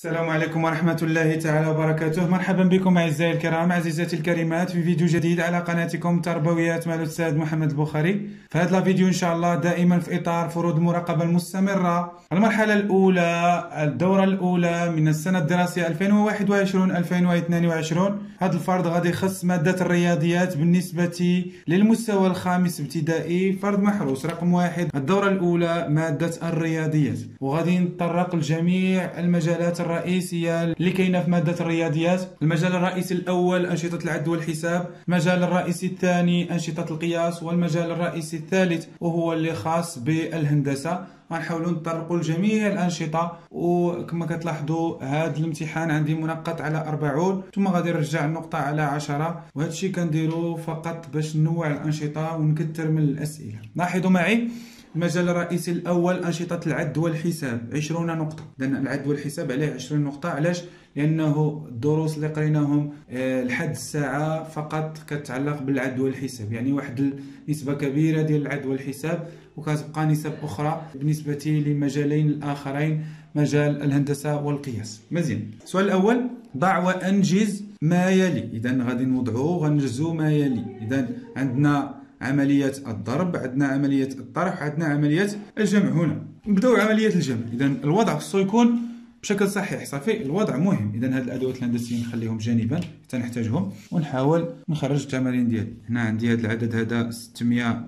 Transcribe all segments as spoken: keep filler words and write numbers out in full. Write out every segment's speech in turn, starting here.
السلام عليكم ورحمة الله تعالى وبركاته. مرحبا بكم أعزائي الكرام، عزيزاتي الكريمات، في فيديو جديد على قناتكم تربويات مع الأستاذ محمد البخاري. في هذا الفيديو إن شاء الله دائما في إطار فروض المراقبة المستمرة، المرحلة الأولى، الدورة الأولى من السنة الدراسية ألفين وواحد وعشرين ألفين واثنين وعشرين. هذا الفرض غادي يخص مادة الرياضيات بالنسبة للمستوى الخامس ابتدائي، فرض محروس رقم واحد، الدورة الأولى مادة الرياضيات. وغادي نتطرق لجميع المجالات الرئيسية اللي كاينه في مادة الرياضيات. المجال الرئيسي الأول أنشطة العد والحساب، المجال الرئيسي الثاني أنشطة القياس، والمجال الرئيسي الثالث وهو اللي خاص بالهندسة. غنحاولوا نتطرقوا لجميع الأنشطة، وكما كتلاحظوا هذا الامتحان عندي منقط على أربعين، ثم غادي نرجع النقطة على عشرة، وهذا الشيء كنديروا فقط باش ننوع الأنشطة ونكثر من الأسئلة. لاحظوا معي المجال الرئيسي الأول أنشطة العد والحساب عشرين نقطة. إذن العد والحساب عليه عشرين نقطة. علاش؟ لأنه الدروس اللي قريناهم لحد الساعة فقط كتعلق بالعد والحساب، يعني واحد النسبة كبيرة ديال العد والحساب، وكتبقى نسب أخرى بالنسبة للمجالين الآخرين، مجال الهندسة والقياس. مزيان. السؤال الأول، ضع وأنجز ما يلي. إذن غادي نوضعو غنجزو ما يلي. إذن عندنا عملية الضرب، عندنا عملية الطرح، عندنا عملية الجمع. هنا نبداو عملية الجمع. إذا الوضع خصو يكون بشكل صحيح، صافي، الوضع مهم. إذا هاد الأدوات الهندسية نخليهم جانبا حتى نحتاجهم، ونحاول نخرج التمارين ديالي. هنا عندي هاد العدد هذا ستمائة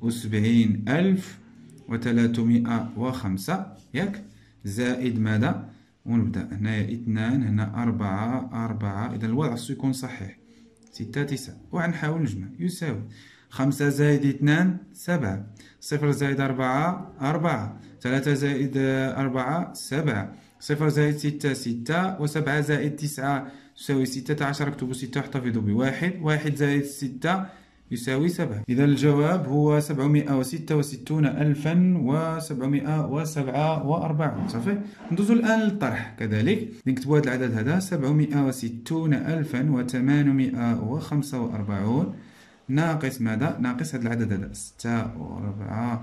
وسبعين ألف وثلاثمائة وخمسة، ياك، زائد ماذا؟ ونبدا هنايا اثنان، هنا أربعة أربعة. إذا الوضع خصو يكون صحيح. ستة تسعة، وغنحاول نجمع. يساوي خمسة زائد اثنان سبعة، صفر زائد أربعة أربعة، ثلاثة زائد أربعة سبعة، صفر زائد ستة ستة، وسبعة زائد تسعة يساوي ستة عشر. اكتبوا ستة واحتفظوا بواحد. واحد زائد ستة يساوي سبعة. إذا الجواب هو سبعمائة وستة وستون ألفا وسبعمائة وسبعة وأربعون. صافي. ندوزو الآن للطرح. كذلك نكتبوا هذا العدد هذا سبعمائة وستون ألفا وثمانمائة وخمسة وأربعون ناقص ماذا؟ ناقص هذا العدد هذا ستة وربعة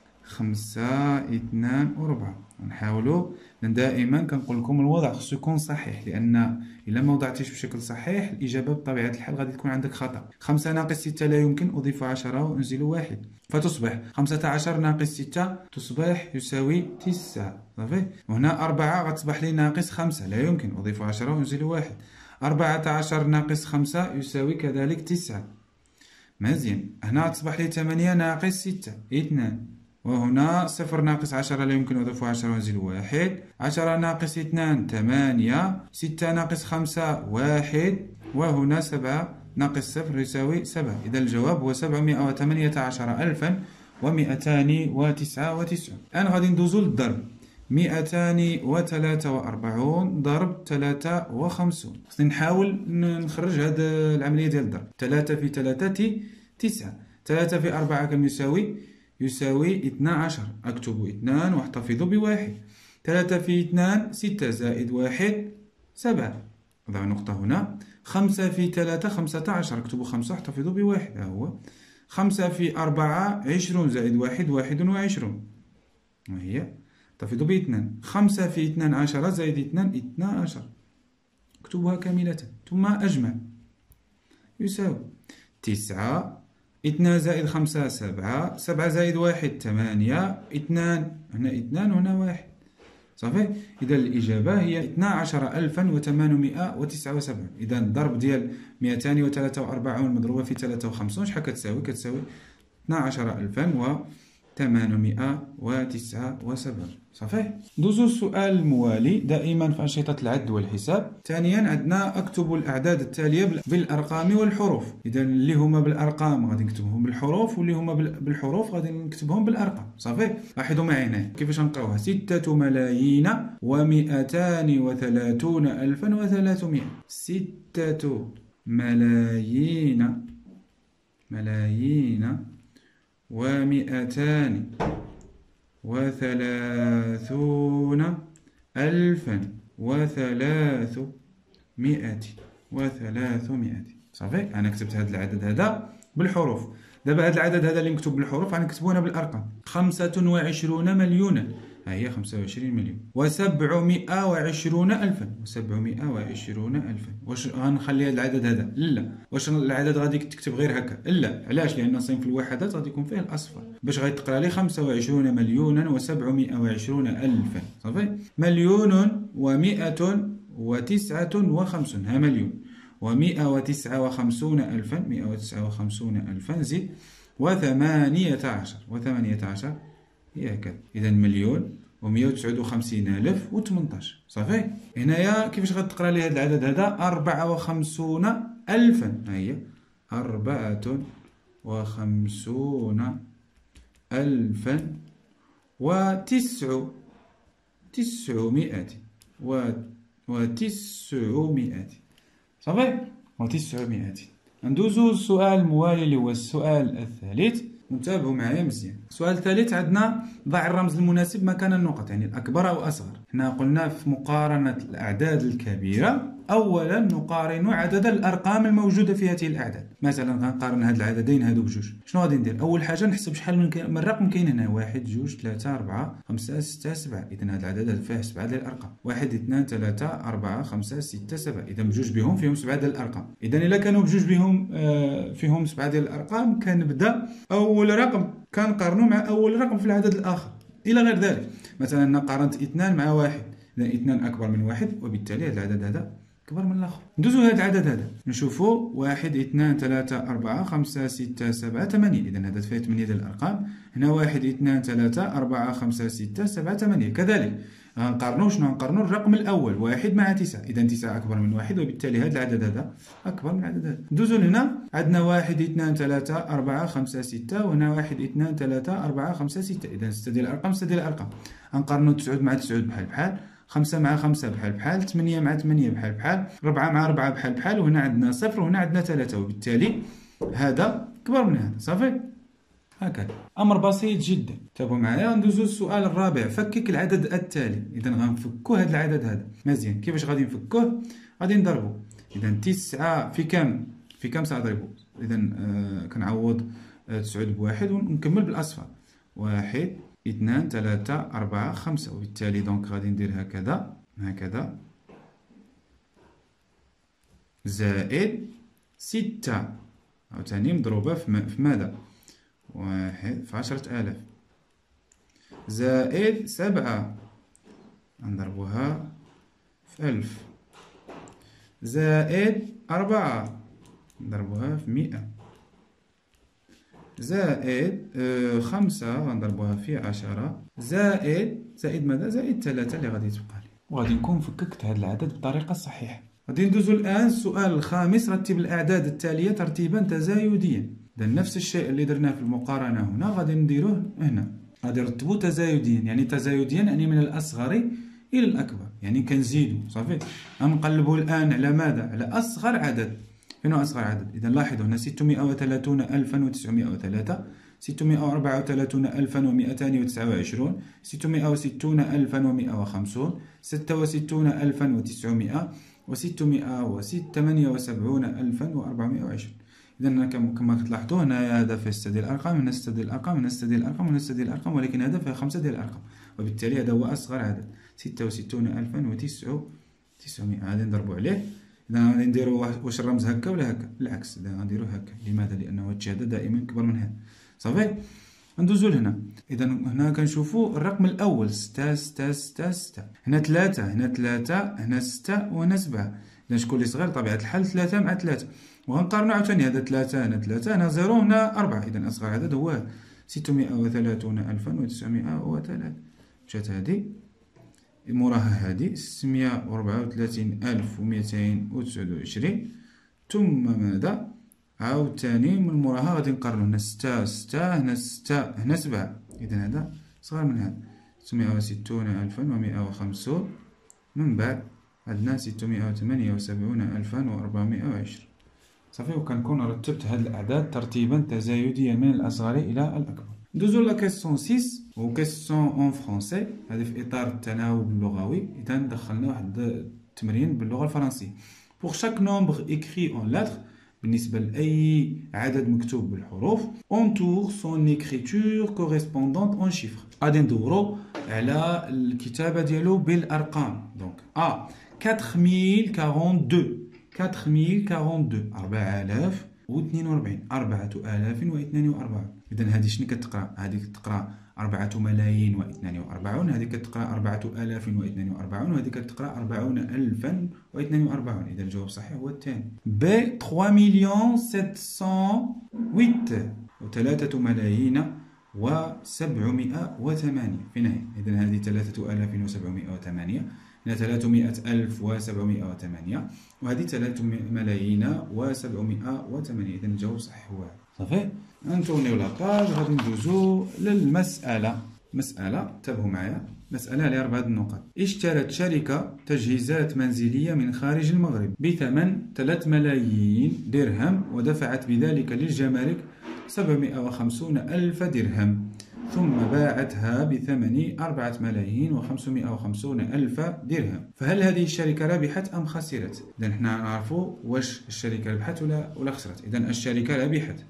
خمسة اثنان وربعة. نحاولوا دائما كنقول لكم الوضع خصو يكون صحيح، لأن إلا ما وضعتيش بشكل صحيح الإجابة بطبيعة الحال غادي تكون عندك خطأ. خمسة ناقص ستة لا يمكن، أضيف عشرة وأنزل واحد، فتصبح خمسة عشر ناقص ستة تصبح يساوي تسعة. صافي. وهنا أربعة غتصبح لي ناقص خمسة، لا يمكن، أضيف عشرة وأنزل واحد. أربعة عشر ناقص خمسة يساوي كذلك تسعة. مزيان. هنا تصبح لي ثمانية ناقص ستة اثنان، وهنا صفر ناقص عشرة لا يمكن، أضيف عشرة وأنزل واحد. عشرة ناقص اثنان ثمانية، ستة ناقص خمسة واحد، وهنا سبعة ناقص صفر يساوي سبعة. إذا الجواب هو سبعمائة وثمانية عشر ألفا ومئتان وتسعة وتسعون. الآن غادي ندوزو للضرب. مئتان وثلاثة وأربعون ضرب ثلاثة وخمسون. خصني نحاول نخرج هاد العملية ديال الضرب. ثلاثة في ثلاثة تسعة، ثلاثة في أربعة كم يساوي؟ يساوي اثنا عشر. أكتب اثنان واحتفظ بواحد. ثلاثة في اثنان ستة، زائد واحد سبعة. أضع نقطة هنا. خمسة في ثلاثة خمسة عشر. أكتب خمسة واحتفظ بواحد. ها هو. خمسة في أربعة عشرون، زائد واحد واحد وعشرون. وهي احتفظوا باثنان. خمسة في اثنان عشرة، زائد اثنان اثنا عشر. اكتبها كاملة ثم أجمع. يساوي تسعة، اثنان زائد خمسة سبعة، سبعة زائد واحد ثمانية، اثنان، هنا اثنان وهنا واحد. صافي. إذا الإجابة هي اثنا عشر ألفا وثمانمائة وتسعة وسبعين. إذا الضرب ديال مئتان وثلاثة وأربعون مضروبة في ثلاثة وخمسين شحال كتساوي؟ كتساوي اثنا عشر ألفا وثمانمائة وتسعة وسبعين. صحيح. ندوزو السؤال الموالي دائما في أنشطة العد والحساب. ثانيا عندنا اكتبوا الأعداد التالية بالأرقام والحروف. إذا اللي هما بالأرقام غادي نكتبهم بالحروف، واللي هما بالحروف غادي نكتبهم بالأرقام. صافي. لاحظوا معي هنا كيفاش نقراوها. ستة ملايين ومئتان وثلاثون ألفا وثلاثمائة. ستة ملايين ملايين ومئتان وثلاثون ألفا وثلاثمائة وثلاثمائة. صافي. أنا كتبت هذا العدد هذا بالحروف. دابا هذا العدد هذا اللي مكتوب بالحروف غنكتبو هنا بالأرقام. خمسة وعشرون مليونا، ها هي خمسة وعشرين مليون وسبعمائة وعشرون ألفا وسبعمائة وعشرون ألفا. واش غنخلي هذا العدد هذا؟ لا. واش العدد غادي تكتب غير هكا؟ لا. علاش؟ لأن صنف الوحدات غادي يكون فيه الأصفر. باش غيتقرا لي خمسة وعشرون مليونا وسبعمائة وعشرون ألفا. صافي. مليون ومائة وتسعة وخمسون. ها مليون ومائة وتسعة وخمسون ألفا مائة وتسعة وخمسون ألفا زيد وثمانية عشر وثمانية عشر هي هكذا. إذا مليون ومائة وتسعة وخمسين ألف وثمنطاش. صافي. هنايا كيفاش غتقرا لي هذا العدد هذا؟ أربعة وخمسون ألفا. ها هي أربعة وخمسون ألفا وتسع تسعمائة و وتسعمائة. صافي. وتسعمائة. ندوزو السؤال الموالي اللي هو السؤال الثالث. نتابعوا معايا مزيان. السؤال الثالث عندنا ضع الرمز المناسب مكان النقط، يعني الأكبر أو أصغر. هنا قلنا في مقارنة الأعداد الكبيرة أولا نقارن عدد الأرقام الموجودة في هذه الأعداد. مثلا غنقارن هاد العددين هادو بجوج. شنو غادي ندير؟ أول حاجة نحسب شحال من, من الرقم كاين هنا. واحد جوج ثلاثة أربعة خمسة ستة سبعة. إذا هاد العدد فيه سبعة ديال الأرقام. واحد اثنان ثلاثة أربعة خمسة ستة سبعة. إذا بجوج بهم فيهم سبعة ديال الأرقام. إذا إلا كانوا بجوج بهم آه فيهم سبعة ديال الأرقام كنبدا أول رقم كنقارنو مع أول رقم في العدد الآخر إلى غير ذلك. مثلا أنا قارنت اثنان مع واحد، إذا اثنان أكبر من واحد وبالتالي هذا العدد هذا أكبر من الآخر. ندوزو هذا العدد هذا نشوفو واحد اثنان ثلاثة أربعة خمسة ستة سبعة ثمانية. إذا هذا فيه ثمانية ديال الأرقام. هنا واحد اثنان ثلاثة أربعة خمسة ستة سبعة ثمانية. كذلك غنقارنو شنو؟ غنقارنو الرقم الأول واحد مع تسعة. إذا تسعة أكبر من واحد وبالتالي هذا العدد هذا أكبر من العدد هذا. ندوزو لهنا عندنا واحد اثنان ثلاثة أربعة خمسة ستة وهنا واحد اثنان ثلاثة أربعة خمسة ستة. إذا ستة ديال الأرقام ستة ديال الأرقام. غنقارنو تسعود مع تسعود بحال بحال، خمسة مع خمسة بحال بحال، ثمانية مع ثمانية بحال بحال، ربعة مع ربعة بحال بحال، وهنا عندنا صفر وهنا عندنا ثلاثة وبالتالي هذا كبر من هذا. صافي. هكذا أمر بسيط جدا. تابعوا معايا. ندوزو للسؤال الرابع. فكك العدد التالي. إذا غنفكو هذا العدد هذا مزيان. كيفاش غادي نفكوه؟ غادي نضربو. إذا تسعة في كم؟ في كم سأضربو؟ إذا آه كنعوض آه تسعود بواحد ونكمل بالأصفر. واحد اثنان ثلاثة أربعة خمسة وبالتالي دونك غادي ندير هكذا هكذا زائد ستة عاوتاني مضروبة في, في ماذا؟ واحد في عشرة آلاف زائد سبعة نضربوها في ألف زائد أربعة نضربوها في مئة زائد آه خمسة غنضربوها في عشرة زائد زائد ماذا؟ زائد ثلاثة اللي غادي تبقى لي. وغادي نكون فككت هذا العدد بطريقة صحيحة. غادي ندوزو الآن السؤال الخامس. رتب الأعداد التالية ترتيبا تزايديا. إذا نفس الشيء اللي درناه في المقارنة هنا غادي نديروه هنا. غادي نرتبو تزايديا، يعني تزايديا يعني من الأصغر إلى الأكبر، يعني كنزيدو. صافي. غنقلبو الآن على ماذا؟ على أصغر عدد. فين هو أصغر عدد؟ إذا لاحظوا هنا ستمائة وثلاثون ألفا وتسعمائة وثلاثة، ستمائة وأربعة وثلاثون ألفا ومئتان وتسعة وعشرون، ستمائة وستون ألفا ومئة وخمسون، ستة وستون ألفا وتسعمائة، وستمائة وثمانية وسبعون ألفا وأربعمائة وعشرين. إذا كما تلاحظوا هنا هذا فيه ستة ديال الأرقام، هنا ستة ديال الأرقام، هنا ستة ديال الأرقام، هنا ستة ديال الأرقام، ولكن هذا فيه خمسة ديال الأرقام، وبالتالي هذا هو أصغر عدد ستة وستون ألفا وتسعمائة. غادي نضربوا عليه. إذا غادي نديرو واش الرمز هكا ولا هكا؟ بالعكس، إذا غنديرو هكا. لماذا؟ لأنه هادشي هذا دائما كبر من هذا. صافي. ندوزو لهنا. إذا هنا كنشوفو الرقم الأول ستة ستة ستة ستة، هنا ثلاثة، هنا ثلاثة، هنا ستة، وهنا سبعة. إذا شكون اللي صغير؟ طبيعة الحال ثلاثة مع ثلاثة. وغنقارنو عاوتاني هذا ثلاثة، هنا ثلاثة، هنا زيرو، هنا أربعة. إذا أصغر عدد هو ستمائة وثلاثون ألفا وتسعمائة وثلاثة. مشات هادي موراها هادي ستمائة وأربعة وثلاثين ألف ومئتين وتسعة وعشرين، ثم ماذا؟ عاوتاني من موراها غادي نقارنو هنا ستة ستة، هنا ستة، هنا سبعة. إذا هذا صغر من هذا ستمائة وستون ألفا ومئة وخمسون، من بعد عندنا ستمائة وثمانية وسبعون ألفا وأربعمائة وعشرين. صافي. وكنكون رتبت هاد الأعداد ترتيبا تزايديا من الأصغر إلى الأكبر. ندوزو لا كيسيون ستة و كيسيون اون فرونسي، هذه في إطار التناوب اللغوي. إذا دخلنا واحد التمرين باللغة الفرنسية. Pour chaque nombre écrit en lettres بالنسبة لأي عدد مكتوب بالحروف. entoure son écriture correspondante en chiffres. غادي ندورو على الكتابة ديالو بالأرقام. دونك أ quatre mille quarante-deux quatre mille quarante-deux أربعة آلاف واثنين وأربعين أربعة آلاف واثنين وأربعين. إذا هذه شنو كتقرا؟ هذه كتقرا أربعة ملايين واثنان وأربعون، هذه كتقرا أربعة آلاف واثنان وأربعون، وهذه كتقرا أربعون ألفا واثنان وأربعون. إذا الجواب الصحيح هو الثاني. ب ثلاثة مليون سبعمائة وثمانية وثلاثة ملايين وسبعمائة وثمانية. فين هي؟ إذا هذه ثلاثة آلاف وسبعمائة وثمانية، هنا ثلاثمائة ألف وسبعمائة وثمانية، وهذه ثلاثة ملايين وسبعمائة وثمانية. إذا الجواب الصحيح هو صافي. نتورنيو لاباج، غادي ندوزو للمسألة. مسألة انتبهوا معايا، مسألة على أربعة النقط. اشترت شركة تجهيزات منزلية من خارج المغرب بثمن ثلاثة ملايين درهم، ودفعت بذلك للجمارك سبعمائة وخمسين ألف درهم، ثم باعتها بثمن أربعة ملايين وخمسمائة وخمسين ألف درهم. فهل هذه الشركة ربحت أم خسرت؟ إذا حنا نعرفوا واش الشركة ربحت ولا ولا خسرت. إذا الشركة ربحت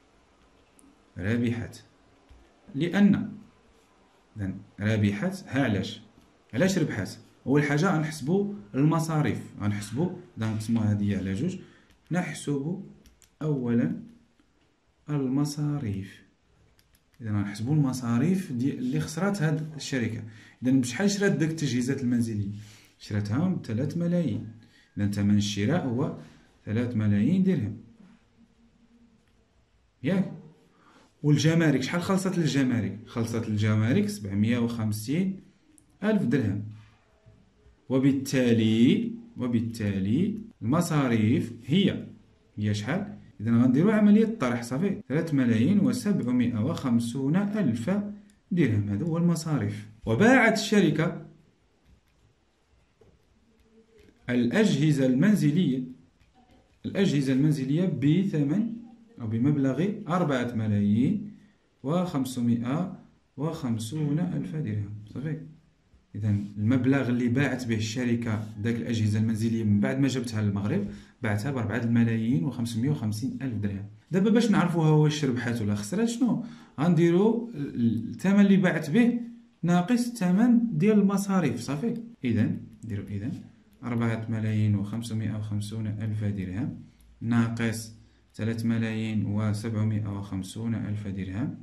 ربحت لأن إذا ربحت. ها علاش؟ علاش ربحت؟ أول حاجة غنحسبوا المصاريف، غنحسبوا إذا نقسموها هذه على جوج، نحسب أولا المصاريف. إذا غنحسبوا المصاريف ديال اللي خسرات هاد الشركة. إذا بشحال شرات داك التجهيزات المنزلية؟ شراتها ب ثلاثة ملايين. إذا ثمن الشراء هو ثلاثة ملايين درهم، ياك؟ والجمارك شحال خلصت للجمارك؟ خلصت للجمارك سبعمائة وخمسين ألف درهم. وبالتالي وبالتالي المصاريف هي هي شحال؟ إذا غنديرو عملية الطرح صافي. ثلاثة ملايين وسبعمائة وخمسين ألف درهم، هذا هو المصاريف. وباعت الشركة الأجهزة المنزلية الأجهزة المنزلية بثمن أو بمبلغ أربعة ملايين وخمسمائة وخمسين ألف درهم صافي. إذا المبلغ اللي باعت به الشركة داك الأجهزة المنزلية من بعد ما جبتها للمغرب باعتها بأربعة الملايين وخمسمائة وخمسين ألف درهم. دابا باش نعرفوها واش ربحات ولا خسرات شنو غنديرو؟ الثمن اللي باعت به ناقص الثمن ديال المصاريف صافي. إذا نديرو إذا أربعة ملايين وخمسمائة وخمسين ألف درهم ناقص ثلاثة ملايين وسبعمائة وخمسين ألف درهم،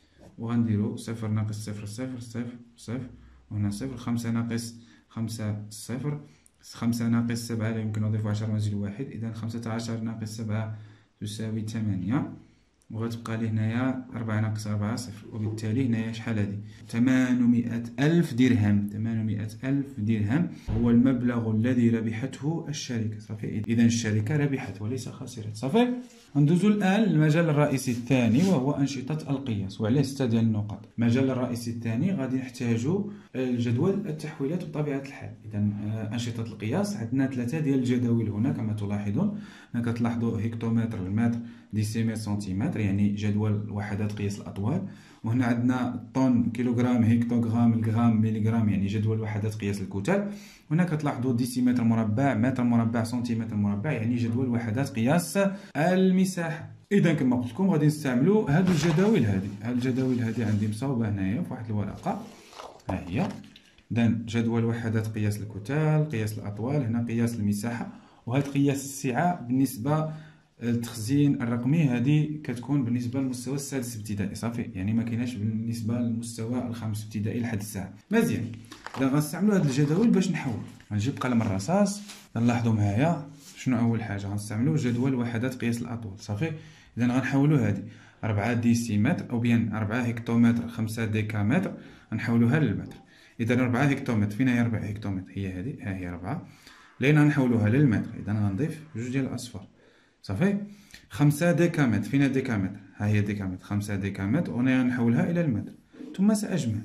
وغنديرو صفر ناقص صفر صفر صفر صفر، وهنا صفر. خمسة ناقص خمسة صفر، خمسة ناقص سبعة لا يمكن نضيف عشرة ونزيد واحد. إذا خمسة عشر ناقص سبعة تساوي ثمانية، وغتبقى لي هنايا أربعة ناقص أربعة صفر. وبالتالي هنايا شحال هادي؟ ثمانمائة ألف درهم. ثمانمائة ألف درهم هو المبلغ الذي ربحته الشركة صافي. إذا الشركة ربحت وليس خسرت صافي. ندوزو الآن للمجال الرئيسي الثاني وهو أنشطة القياس، وعليه ستة ديال النقط. المجال الرئيسي الثاني غادي نحتاجو الجدول التحويلات بطبيعة الحال. إذا أنشطة القياس عندنا ثلاثة ديال الجداول هنا كما تلاحظون. هنا كتلاحظوا هكتومتر، المتر، ديسيمتر، سنتيمتر، يعني جدول وحدات قياس الأطوال. وهنا عندنا طن، كيلوغرام، هكتوغرام، الغرام، ميليغرام، يعني جدول وحدات قياس الكتل. وهنا كتلاحظوا ديسيمتر مربع، متر مربع، سنتيمتر مربع، يعني جدول وحدات قياس المساحة. إذا كما قلت لكم غادي نستعملوا هاد الجداول هذه. هاد الجداول هذه عندي مصاوبة هنايا في واحد الورقة، ها هي. إذا جدول وحدات قياس الكتل، قياس الأطوال، هنا قياس المساحة، وهاد قياس السعة بالنسبة التخزين الرقمي هذه كتكون بالنسبه للمستوى السادس ابتدائي صافي، يعني ما كايناش بالنسبه للمستوى الخامس ابتدائي لحد الساعه. مزيان، اذا غنستعملوا هذه الجداول باش نحول. غنجيب قلم الرصاص، نلاحظوا معايا شنو اول حاجه غنستعملوا جدول وحدات قياس الاطوال صافي. اذا غنحولوا هذه أربعة ديسيمتر او بيان أربعة هكتومتر، خمسة ديكامتر، غنحولوها للمتر. اذا أربعة هكتومتر، فين هي أربعة هكتومتر؟ هي هذه، ها هي أربعة، لين غنحولوها للمتر. اذا غنضيف جوج ديال الاصفار صافي. خمسة ديكامتر، فين ديكامتر؟ ها هي ديكامتر، خمسة ديكامتر، وأنا غنحولها إلى المتر، ثم سأجمع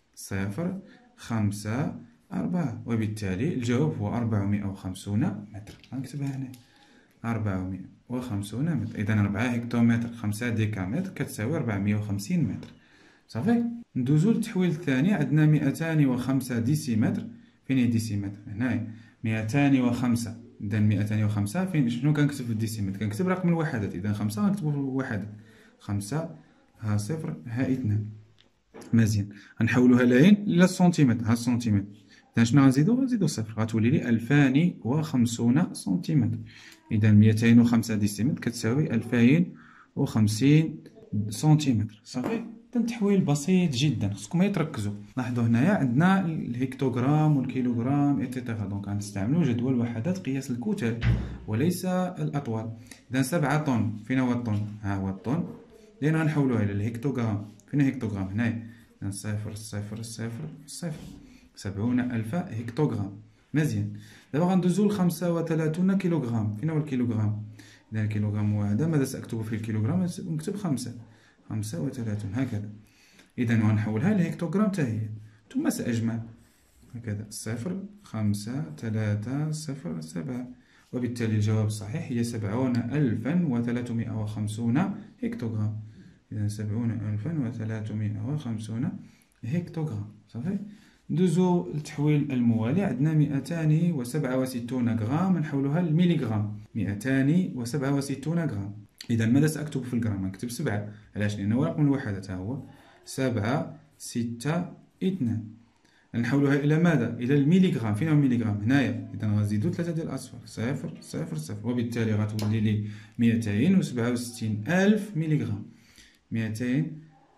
صفر خمسة أربعة، وبالتالي الجواب هو أربعمائة وخمسين متر. غنكتبها هنا أربعمائة وخمسين متر. إذا أربعة هكتومتر، خمسة ديكامتر كتساوي أربعمائة وخمسين متر صافي. ندوزو للتحويل الثاني، عندنا مئتان وخمسة ديسيمتر، فين هي ديسيمتر؟ هنايا مئتان وخمسة إذا مئتين وخمسة فين شنو كنكتب في الديسيمتر؟ كنكتب رقم الوحدات. إذا خمسة غنكتبو في الوحدات، خمسة ها صفر ها اثنان. مزيان، غنحولوها لاين إلى السنتيمتر. ها السنتيمتر، إذا شنو غنزيدو؟ غنزيدو صفر، غتولي لي ألفان وخمسون سنتيمتر. إذا مئتين وخمسة ديسيمتر كتساوي ألفين وخمسين سنتيمتر. صافي. إذا تحويل بسيط جدا، خصكم غير تركزوا. لاحظوا هنايا عندنا الهكتوغرام والكيلوغرام ايتترا، دونك غنستعملوا جدول وحدات قياس الكتل وليس الأطوال. إذا سبعة طن، فين هو الطن؟ ها هو الطن، لأن غنحولوها إلى الهكتوغرام. فين الهكتوغرام؟ هنايا. إذا صفر صفر صفر صفر، سبعون ألف هكتوغرام. مزيان. دابا غندوزو لخمسة وثلاثون كيلوغرام. فين هو الكيلوغرام؟ إذا الكيلوغرام هو هذا، ماذا سأكتب في الكيلوغرام؟ نكتب خمسة، خمسة وثلاثون هكذا. إذا غنحولها لهكتوغرام حتى هي، ثم سأجمع هكذا صفر خمسة ثلاثة صفر سبعة، وبالتالي الجواب الصحيح هي سبعون ألفا وثلاثمائة وخمسون هكتوغرام. إذا سبعون ألفا وثلاثمائة وخمسون هكتوغرام. صافي. ندوزو للتحويل الموالي. عندنا مئتان وسبعة وستون غرام، نحولوها للميليغرام. مئتان وسبعة وستون غرام. إذا ماذا سأكتب في الغرام؟ نكتب سبعة، علاش؟ لأنه رقم الوحدات ها هو سبعة ستة اثنان. نحولوها إلى ماذا؟ إلى الميليغرام. فين هو الميليغرام؟ هنايا. إذا غنزيدو ثلاثة ديال الأصفار، صفر صفر صفر، وبالتالي غتولي لي مئتين وسبعة وستين ألف ميليغرام. مئتين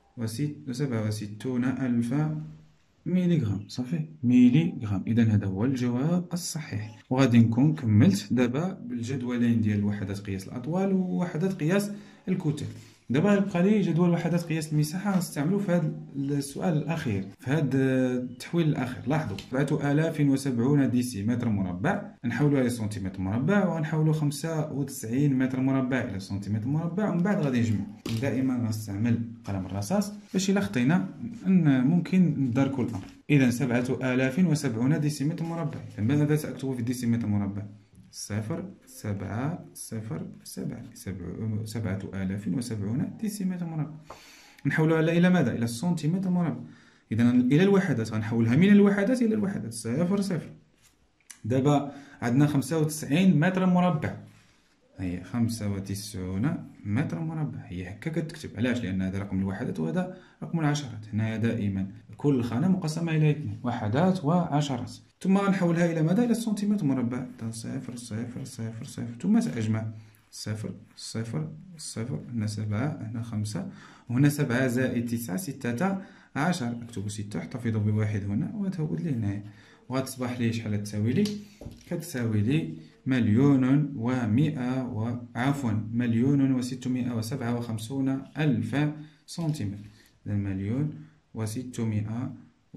وسبعة وستون ألف ميليغرام. صافي، ميليغرام. اذا هذا هو الجواب الصحيح. وغادي نكون كملت دابا بالجدولين ديال وحدات قياس الاطوال ووحدات قياس الكتل. دابا يبقى لي جدول وحدات قياس المساحه غنستعملو في هذا السؤال الاخير، في هذا التحويل الاخير. لاحظوا سبعة آلاف وسبعون ديسيمتر مربع نحولوها الى سنتيمتر مربع، وغنحولوا خمسة وتسعين متر مربع الى سنتيمتر مربع، ومن بعد غادي نجمع. دائما غنستعمل قلم الرصاص باش الا خطينا ان ممكن نداركوا الامر. اذا سبعة آلاف وسبعون ديسيمتر مربع. ماذا ساكتب في الديسيمتر مربع؟ صفر سبعة صفر سبعة، سبعة آلاف وسبعون ديسيمتر مربع. نحولها إلى ماذا؟ إلى السنتيمتر مربع. إذا إلى الوحدات غنحولها من الوحدات إلى الوحدات. صفر صفر. دابا عندنا خمسة وتسعين متر مربع، هي خمسة وتسعون متر مربع، هي هكا كتكتب. علاش؟ لأن هذا رقم الوحدات وهذا رقم العشرات. هنايا دائما كل خانة مقسمة إلى اثنين، وحدات وعشرات. ثم غنحولها إلى ماذا؟ إلى السنتيمتر مربع. صفر صفر صفر صفر، ثم سأجمع صفر صفر صفر، هنا سبعة، هنا خمسة، وهنا سبعة زائد تسعة ستة عشر. أكتب ستة، احتفظ بواحد هنا وتعود لي هنايا، وغتصبح لي شحال تساوي لي؟ كتساوي لي مليون ومئة و عفوا مليون وستمائة وسبعة وخمسون ألف سنتيمتر. إذا مليون وستمائة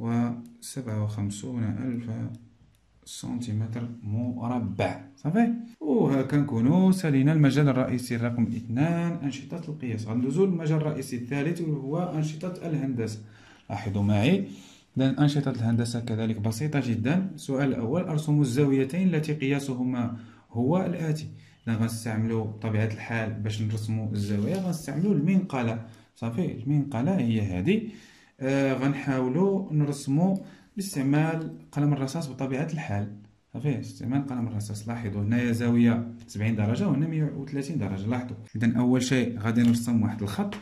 وسبعة وخمسون ألف سنتيمتر مربع. صافي. وهكا نكونوا سالينا المجال الرئيسي رقم اثنان، أنشطة القياس. غندوزو للمجال الرئيسي الثالث وهو أنشطة الهندسة. لاحظوا معي، إذن أنشطة الهندسة كذلك بسيطة جدا. السؤال الأول: أرسم الزاويتين التي قياسهما هو الآتي. إذا غنستعملوا طبيعة الحال باش نرسموا الزوايا غنستعملوا المنقلة. صافي، المنقلة هي هذه. آه غنحاولوا نرسموا باستعمال قلم الرصاص بطبيعة الحال. صافي، استعمال قلم الرصاص. لاحظوا هنايا زاوية سبعين درجة وهنا مئة وثلاثين درجة. لاحظوا. إذن أول شيء غادي نرسم واحد الخط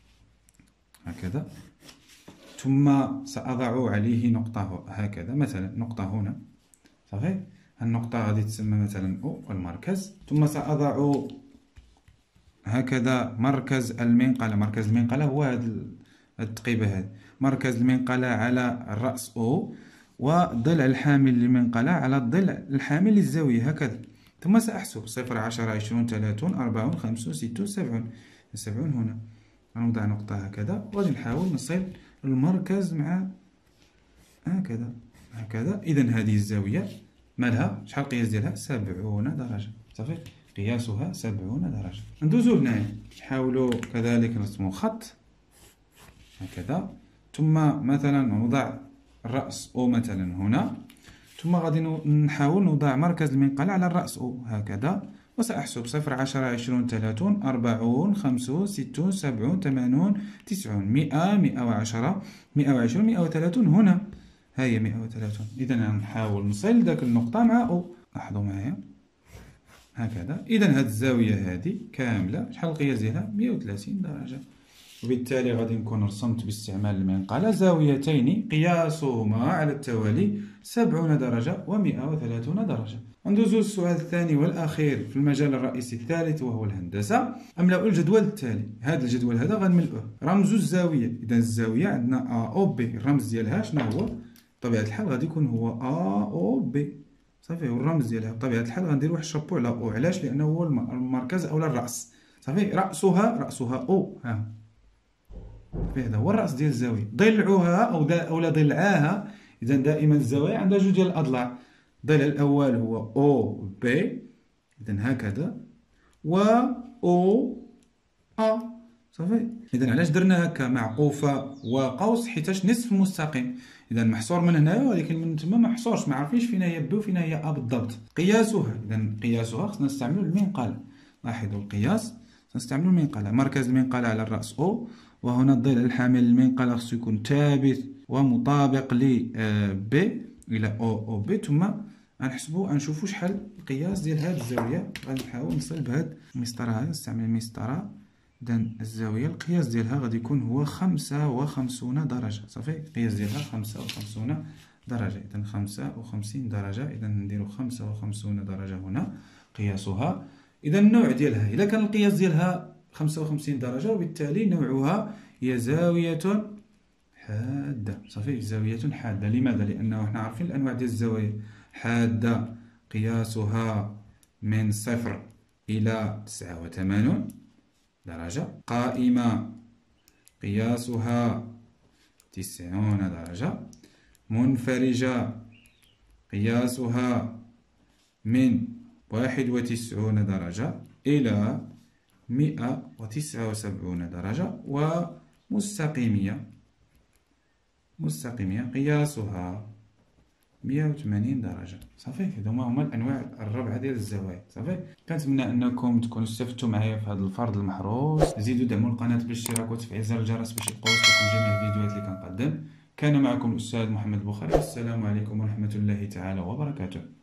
هكذا، ثم سأضع عليه نقطة هكذا، مثلا نقطة هنا. صافي، النقطة غادي تسمى مثلا أو المركز. ثم سأضع هكذا مركز المنقلة. مركز المنقلة هو هذا التقيبة هذه. مركز المنقلة على الرأس أو، والضلع الحامل للمنقلة على الضلع الحامل للزاوية هكذا. ثم سأحسب صفر عشرة عشرون ثلاثون أربعون خمسون ستون سبعون. سبعون هنا غنوضع نقطة هكذا، وغادي نحاول نصل المركز مع هكذا هكذا. إذا هذه الزاوية مالها؟ شحال القياس ديالها؟ سبعون درجة. صافي، قياسها سبعون درجة. ندوزو هنايا نحاولوا كذلك نرسمو خط هكذا، ثم مثلا نوضع الرأس أو مثلا هنا، ثم غادي نحاول نوضع مركز المنقلة على الرأس أو هكذا، وسأحسب صفر عشرة عشرون ثلاثون أربعون خمسون ستون سبعون ثمانون تسعون مئة مئة وعشرة مئة وعشرون مئة وثلاثون هنا، هاهي مئة وثلاثون. إذا نحاول نصل داك النقطة مع أو. لاحظوا معايا هكذا. إذا هاد الزاوية هذه كاملة شحال القياس ديالها؟ مية وثلاثين درجة. وبالتالي غادي نكون رسمت باستعمال المنقلة زاويتين قياسهما على التوالي سبعون درجة ومئة وثلاثون درجة. ندوزو للسؤال الثاني والأخير في المجال الرئيسي الثالث وهو الهندسة. أملأ الجدول التالي. هذا الجدول هذا غنملؤه. رمز الزاوية، إذا الزاوية عندنا أ أو بي، الرمز ديالها شنو هو؟ بطبيعة الحال غادي يكون هو أ أو بي، صافي. والرمز ديالها بطبيعة الحال غندير واحد الشابو على أو، علاش؟ لأنه هو المركز أو الرأس، صافي. رأسها رأسها أو، ها هذا هو الرأس ديال الزاوية. ضلعها أو أو ضلعاها، إذا دائما الزوايا عندها جوج ديال الأضلاع. الضلع الأول هو أو بي، إذا هكذا، و أو أ، صافي. إذا علاش درنا هكا معقوفة وقوس؟ حيتاش نصف مستقيم، إذا محصور من هنايا ولكن من تما ما محصورش، ما عارفينش فين هي بي وفين هي أ بالضبط. قياسها، إذا قياسها خصنا نستعملو المنقلة. لاحظوا القياس نستعملو المنقلة. مركز المنقلة على الرأس أو، وهنا الضلع الحامل للمنقلة خصو يكون ثابت ومطابق ل بي إلى أو أو بي. ثم غنحسبو غنشوفو شحال القياس ديال هاد الزاوية. غنحاول نصل بهاد المسطرة هذا، نستعمل المسطرة. إذا الزاوية القياس ديالها غادي يكون هو خمسة وخمسون درجة، صافي. القياس ديالها خمسة وخمسون درجة، إذا خمسة وخمسين درجة. إذا نديرو خمسة وخمسون درجة هنا قياسها. إذا النوع ديالها، إذا كان القياس ديالها خمسة وخمسين درجة، وبالتالي نوعها هي زاوية حادة، صافي. زاوية حادة. لماذا؟ لأنه حنا عارفين الأنواع ديال الزوايا. حادة قياسها من صفر إلى تسعة وثمانون درجة. قائمة قياسها تسعون درجة. منفرجة قياسها من واحد وتسعون درجة إلى مئة وتسعة وسبعون درجة. ومستقيمية مستقيمية قياسها مئة وثمانين درجة، صافي. هذوما هما الأنواع الربعة ديال الزوايا، صافي. كنتمنى أنكم تكونوا استفدتوا معايا في هذا الفرض المحروس. زيدوا دعموا القناة بالاشتراك وتفعيل زر الجرس باش يوصلكم جميع الفيديوهات اللي كنقدم. كان معكم الأستاذ محمد البخاري، والسلام عليكم ورحمة الله تعالى وبركاته.